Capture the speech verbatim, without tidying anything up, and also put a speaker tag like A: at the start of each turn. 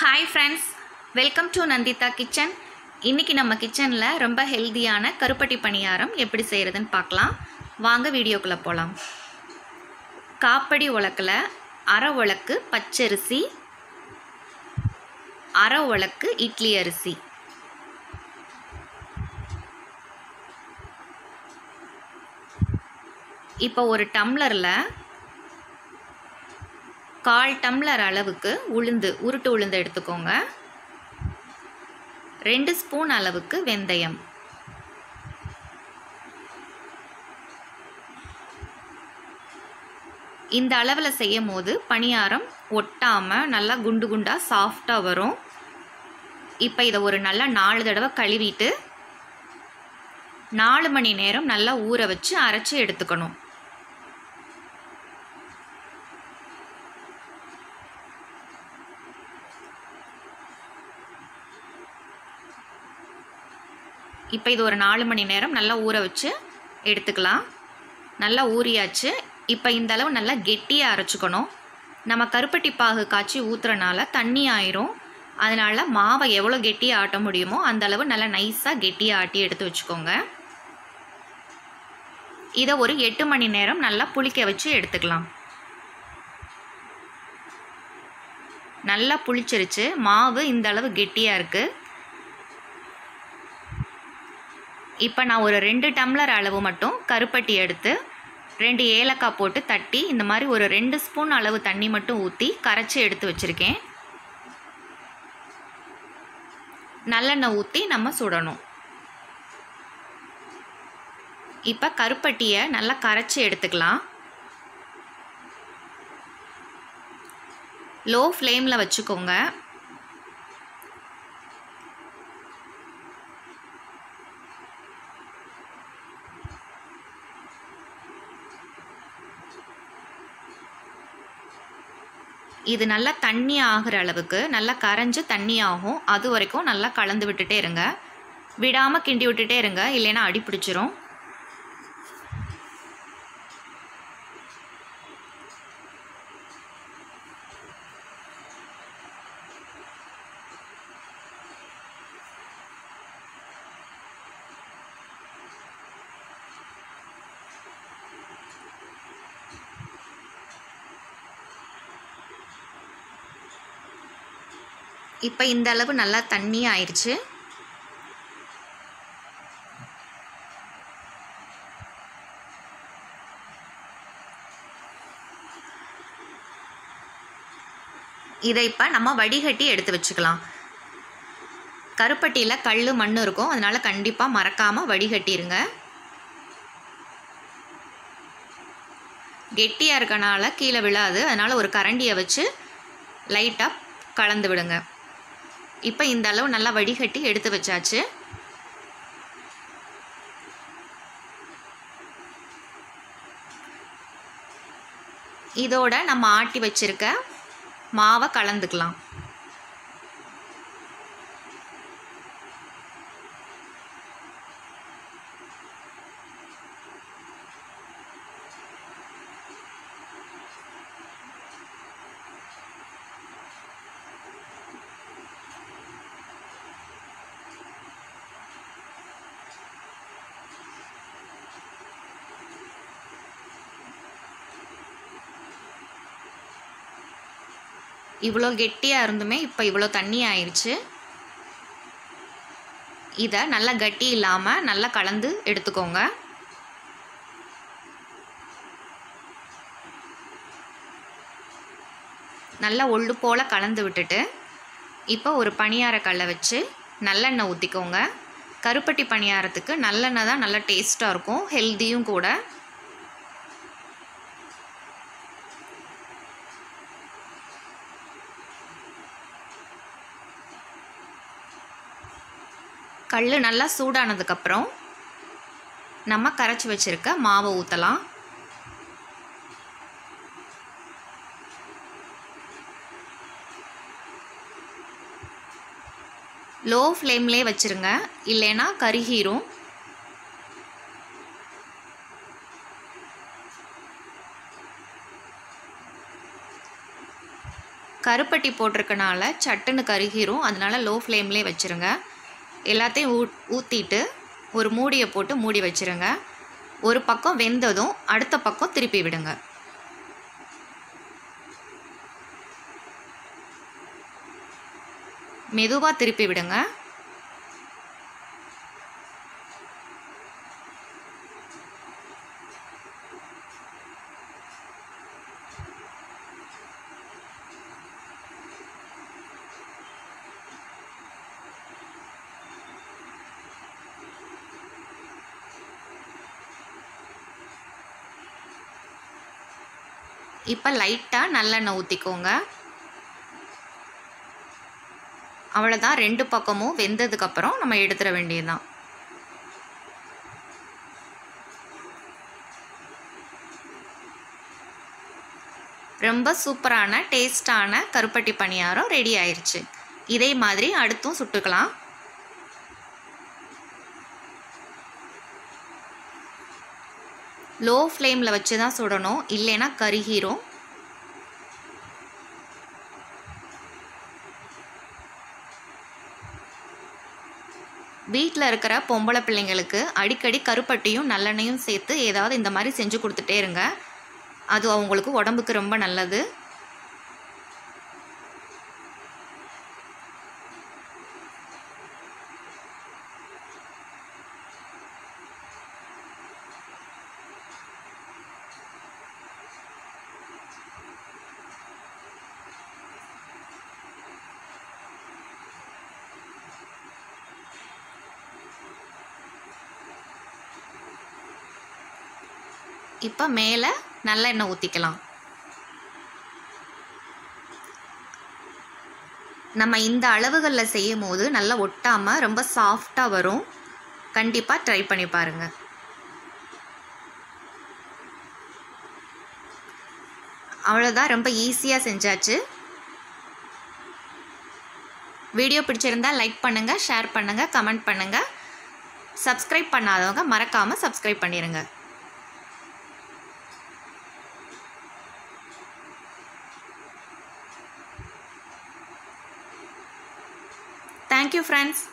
A: Hi friends, welcome to Nanditha kitchen. இன்றைக்கி நம்ம கிச்சனில் ரொம்ப ஹெல்த்தியான கருப்பட்டி பணியாரம் எப்படி செய்கிறதுன்னு பார்க்கலாம். வாங்க வீடியோக்குள்ளே போகலாம். காப்படி உலக்கில் அரை உலக்கு பச்சரிசி, அரை உலக்கு இட்லி அரிசி, இப்போ ஒரு டம்ளரில் கால் டம்ளர் அளவுக்கு உளுந்து உருட்டு உளுந்து எடுத்துக்கோங்க. ரெண்டு ஸ்பூன் அளவுக்கு வெந்தயம், இந்த அளவில் செய்யும் போது பணியாரம் ஒட்டாமல் நல்லா குண்டு குண்டாக சாஃப்டாக வரும். இப்போ இதை ஒரு நல்லா நாலு தடவை கழுவிட்டு நாலு மணி நேரம் நல்லா ஊற வச்சு அரைச்சி எடுத்துக்கணும். இப்போ இது ஒரு நாலு மணி நேரம் நல்லா ஊற வச்சு எடுத்துக்கலாம். நல்லா ஊறியாச்சு. இப்போ இந்த அளவு நல்லா கெட்டியாக அரைச்சிக்கணும். நம்ம கருப்பட்டி பாகு காய்ச்சி ஊற்றுறனால தண்ணி ஆயிரும். அதனால் மாவை எவ்வளோ கெட்டியாக ஆட்ட முடியுமோ அந்த அளவு நல்லா நைஸாக கெட்டியாக ஆட்டி எடுத்து வச்சுக்கோங்க. இதை ஒரு எட்டு மணி நேரம் நல்லா புளிக்க வச்சு எடுத்துக்கலாம். நல்லா புளிச்சிருச்சு. மாவு இந்த அளவு கெட்டியாக இருக்குது. இப்போ நான் ஒரு ரெண்டு டம்ளர் அளவு மட்டும் கருப்பட்டி எடுத்து ரெண்டு ஏலக்காய் போட்டு தட்டி இந்த மாதிரி ஒரு ரெண்டு ஸ்பூன் அளவு தண்ணி மட்டும் ஊற்றி கரைச்சி எடுத்து வச்சுருக்கேன். நல்லெண்ணெய் ஊற்றி நம்ம சுடணும். இப்போ கருப்பட்டியை நல்லா கரைச்சி எடுத்துக்கலாம். லோ ஃப்ளேமில் வச்சுக்கோங்க. இது நல்லா தண்ணி ஆகிற அளவுக்கு நல்லா கரைஞ்சி தண்ணி ஆகும். அது வரைக்கும் நல்லா கலந்து விட்டுட்டே இருங்க. விடாமல் கிண்டி விட்டுட்டே இருங்க, இல்லைன்னா அடி பிடிச்சிரும். இப்போ இந்த அளவு நல்லா தண்ணி ஆயிடுச்சு. இதை இப்போ நம்ம வடிகட்டி எடுத்து வச்சுக்கலாம். கருப்பட்டியில் கல் மண் இருக்கும், அதனால் கண்டிப்பாக மறக்காமல் வடிகட்டிடுங்க. கெட்டியாக இருக்கனால கீழே விழாது, அதனால் ஒரு கரண்டியை வச்சு லைட்டாக கலந்து விடுங்க. இப்போ இந்த அளவு நல்லா வடிகட்டி எடுத்து வச்சாச்சு. இதோட நம்ம ஆட்டி வச்சிருக்க மாவை கலந்துக்கலாம். இவ்வளோ கெட்டியாக இருந்துமே இப்போ இவ்வளோ தண்ணி ஆயிடுச்சு. இதை நல்லா கட்டி இல்லாமல் நல்லா கலந்து எடுத்துக்கோங்க. நல்லா ஒள்ளு போல் கலந்து விட்டுட்டு இப்போ ஒரு பணியார கல்லை வச்சு நல்லெண்ணெய் ஊற்றிக்கோங்க. கருப்பட்டி பணியாரத்துக்கு நல்லெண்ணெய் தான் நல்லா டேஸ்ட்டாக இருக்கும், ஹெல்த்தியும் கூட. கல் நல்லா சூடானதுக்கப்புறம் நம்ம கரைச்சி வச்சுருக்க மாவை ஊற்றலாம். லோ ஃப்ளேம்லேயே வச்சுருங்க, இல்லைன்னா கருகிரும். கருப்பட்டி போட்டிருக்கனால சட்டுன்னு கருகிரும், அதனால லோ ஃப்ளேம்லேயே வச்சுருங்க. எல்லாத்தையும் ஊ ஊற்றிட்டு ஒரு மூடியை போட்டு மூடி வச்சுருங்க. ஒரு பக்கம் வெந்ததும் அடுத்த பக்கம் திருப்பி விடுங்க. மெதுவாக திருப்பி விடுங்க. இப்போ லைட்டாக நல்லெண்ணெய் ஊற்றிக்கோங்க. அவ்வளோதான், ரெண்டு பக்கமும் வெந்ததுக்கப்புறம் நம்ம எடுத்துட வேண்டியதுதான். ரொம்ப சூப்பரான டேஸ்டான கருப்பட்டி பணியாரம் ரெடி ஆயிடுச்சு. இதே மாதிரி அடுத்தும் சுட்டுக்கலாம். லோ ஃப்ளேமில் வச்சு தான் சுடணும், இல்லைன்னா கருகிரும். வீட்டில் இருக்கிற பொம்பளை பிள்ளைங்களுக்கு அடிக்கடி கருப்பட்டியும் நல்லெண்ணையும் சேர்த்து ஏதாவது இந்த மாதிரி செஞ்சு கொடுத்துட்டே இருங்க. அது அவங்களுக்கு உடம்புக்கு ரொம்ப நல்லது. இப்போ மேலே நல்லெண்ணெய் ஊற்றிக்கலாம். நம்ம இந்த அளவுகளில் செய்யும் போது நல்லா ஒட்டாமல் ரொம்ப சாஃப்டாக வரும். கண்டிப்பாக ட்ரை பண்ணி பாருங்கள். அவ்வளோதான், ரொம்ப ஈஸியாக செஞ்சாச்சு. வீடியோ பிடிச்சிருந்தால் லைக் பண்ணுங்கள், ஷேர் பண்ணுங்கள், கமெண்ட் பண்ணுங்கள். சப்ஸ்கிரைப் பண்ணாதவங்க மறக்காமல் சப்ஸ்கிரைப் பண்ணிடுங்க. Thank you friends.